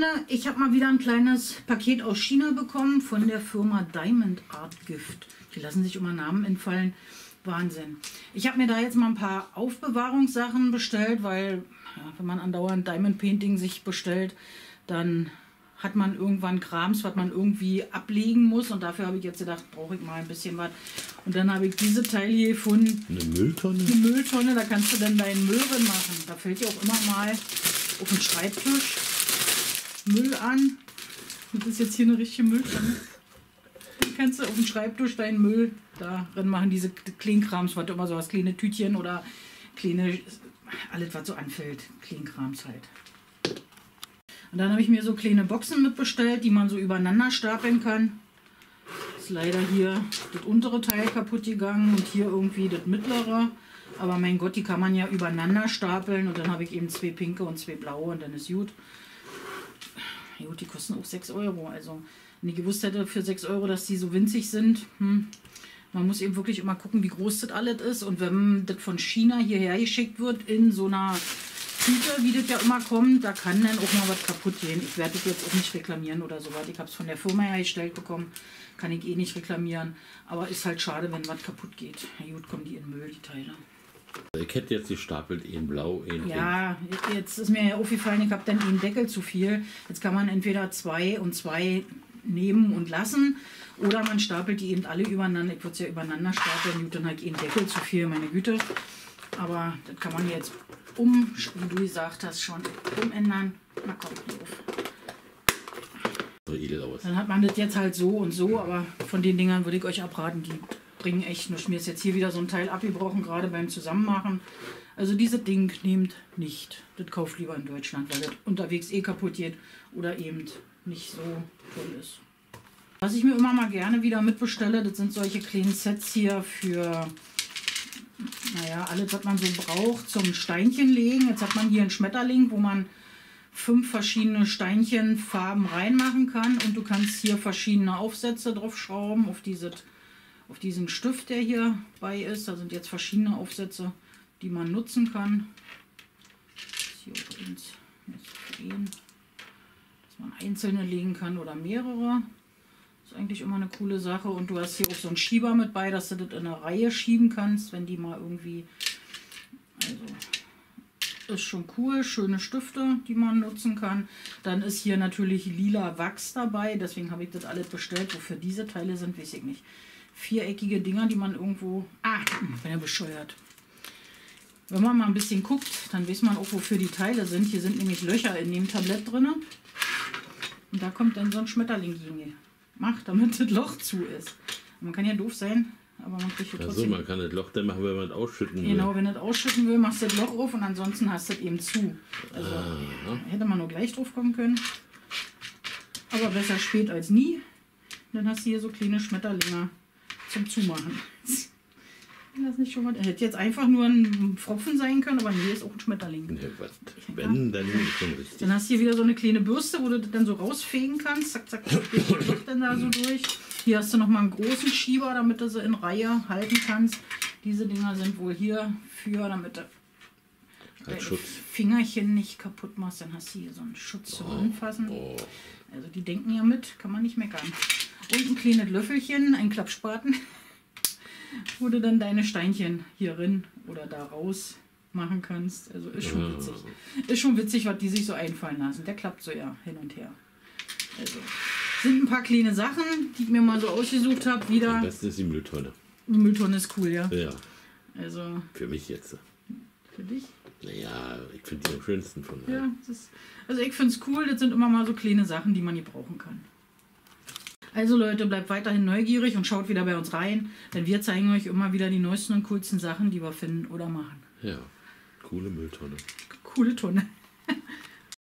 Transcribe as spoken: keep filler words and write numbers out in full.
Freunde, ich habe mal wieder ein kleines Paket aus China bekommen von der Firma Diamond Art Gift. Die lassen sich immer Namen entfallen. Wahnsinn. Ich habe mir da jetzt mal ein paar Aufbewahrungssachen bestellt, weil ja, wenn man andauernd Diamond Painting sich bestellt, dann hat man irgendwann Krams, was man irgendwie ablegen muss. Und dafür habe ich jetzt gedacht, brauche ich mal ein bisschen was. Und dann habe ich diese Teile hier gefunden. Eine Mülltonne? Eine Mülltonne, da kannst du dann deinen Müll drin machen. Da fällt dir auch immer mal auf den Schreibtisch Müll an. Das ist jetzt hier eine richtige Mülltonne. Dann kannst du auf dem Schreibtisch deinen Müll da drin machen. Diese Kleinkrams, was immer so was, kleine Tütchen oder kleine, alles was so anfällt. Kleinkrams halt. Und dann habe ich mir so kleine Boxen mitbestellt, die man so übereinander stapeln kann. Ist leider hier das untere Teil kaputt gegangen und hier irgendwie das mittlere. Aber mein Gott, die kann man ja übereinander stapeln. Und dann habe ich eben zwei pinke und zwei blaue und dann ist gut. Gut, die kosten auch sechs Euro. Also, wenn ich gewusst hätte für sechs Euro, dass die so winzig sind. Hm. Man muss eben wirklich immer gucken, wie groß das alles ist. Und wenn das von China hierher geschickt wird, in so einer Tüte, wie das ja immer kommt, da kann dann auch mal was kaputt gehen. Ich werde das jetzt auch nicht reklamieren oder so was. Ich habe es von der Firma hergestellt bekommen, kann ich eh nicht reklamieren. Aber ist halt schade, wenn was kaputt geht. Na gut, kommen die in Müll, die Teile. Ich hätte jetzt gestapelt, in blau, in Ja, jetzt ist mir ja aufgefallen, ich habe dann den Deckel zu viel. Jetzt kann man entweder zwei und zwei nehmen und lassen. Oder man stapelt die eben alle übereinander. Ich würde es ja übereinander stapeln. Gut, dann halt einen Deckel zu viel, meine Güte. Aber das kann man jetzt um, wie du gesagt hast, schon umändern. Na komm, hier auf. So edel aus. Dann hat man das jetzt halt so und so, aber von den Dingern würde ich euch abraten, die bringen echt nichts. Mir ist jetzt hier wieder so ein Teil abgebrochen, gerade beim Zusammenmachen. Also dieses Ding nehmt nicht. Das kauft lieber in Deutschland, weil das unterwegs eh kaputt geht oder eben nicht so toll ist. Was ich mir immer mal gerne wieder mitbestelle, das sind solche kleinen Sets hier für, naja, alles, was man so braucht zum Steinchen legen. Jetzt hat man hier einen Schmetterling, wo man fünf verschiedene Steinchenfarben reinmachen kann. Und du kannst hier verschiedene Aufsätze drauf schrauben auf, diese, auf diesen Stift, der hier bei ist. Da sind jetzt verschiedene Aufsätze, die man nutzen kann. Hier übrigens für ihn, dass man einzelne legen kann oder mehrere. Das ist eigentlich immer eine coole Sache. Und du hast hier auch so einen Schieber mit bei, dass du das in eine Reihe schieben kannst, wenn die mal irgendwie... Also ist schon cool. Schöne Stifte, die man nutzen kann. Dann ist hier natürlich lila Wachs dabei. Deswegen habe ich das alles bestellt. Wofür diese Teile sind, weiß ich nicht. Viereckige Dinger, die man irgendwo... Ah, bin ja bescheuert. Wenn man mal ein bisschen guckt, dann weiß man auch, wofür die Teile sind. Hier sind nämlich Löcher in dem Tablett drin. Und da kommt dann so ein Schmetterling macht, damit das Loch zu ist. Man kann ja doof sein, aber man kriegt trotzdem... Also man kann das Loch dann machen, wenn man es ausschütten will. Genau, wenn du das ausschütten will, machst du das Loch auf und ansonsten hast du das eben zu. Also Aha. Hätte man nur gleich drauf kommen können. Aber besser spät als nie. Dann hast du hier so kleine Schmetterlinge zum Zumachen. Das nicht schon mal. Hätte jetzt einfach nur ein Pfropfen sein können, aber nee, ist auch ein Schmetterling. Ne, was? Wenn, dann ist schon richtig. Dann hast du hier wieder so eine kleine Bürste, wo du das dann so rausfegen kannst. Zack, zack, zack, geht das Loch dann da so durch. Hier hast du nochmal einen großen Schieber, damit du sie in Reihe halten kannst. Diese Dinger sind wohl hier für, damit du deine Fingerchen nicht kaputt machst. Dann hast du hier so einen Schutz zum Oh, Anfassen. oh. Also die denken ja mit, kann man nicht meckern. Und ein kleines Löffelchen, ein Klappspaten, wo du dann deine Steinchen hier rein oder da raus machen kannst. Also ist schon witzig. Ist schon witzig, was die sich so einfallen lassen. Der klappt so ja hin und her. Also sind ein paar kleine Sachen, die ich mir mal so ausgesucht habe. Wieder. Am besten ist die Mülltonne. Die Mülltonne ist cool, ja. Ja. Also Für mich jetzt. für dich? Naja, ich finde die am schönsten von allen. Ja, das ist, also ich finde es cool. Das sind immer mal so kleine Sachen, die man hier brauchen kann. Also Leute, bleibt weiterhin neugierig und schaut wieder bei uns rein, denn wir zeigen euch immer wieder die neuesten und coolsten Sachen, die wir finden oder machen. Ja, coole Mülltonne. Coole Tonne.